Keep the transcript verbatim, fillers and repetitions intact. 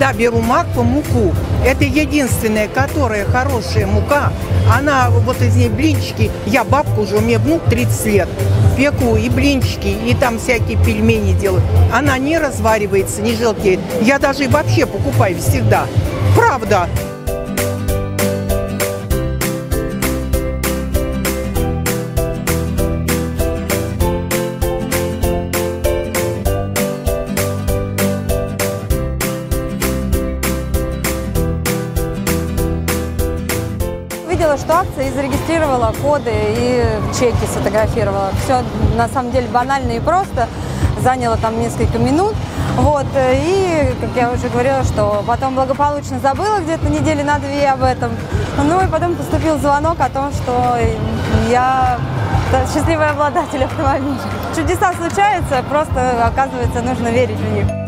всегда беру макфу муку. Это единственная, которая хорошая мука. Она, вот из ней блинчики, я бабка уже, у меня внук тридцать лет. Пеку и блинчики, и там всякие пельмени делаю. Она не разваривается, не желтеет. Я даже вообще покупаю всегда. Правда. Видела, что акция, и зарегистрировала коды, и чеки сфотографировала. Все на самом деле банально и просто. Заняло там несколько минут. Вот. И, как я уже говорила, что потом благополучно забыла где-то недели на две об этом. Ну и потом поступил звонок о том, что я счастливый обладатель автомобиля. Чудеса случаются, просто, оказывается, нужно верить в них.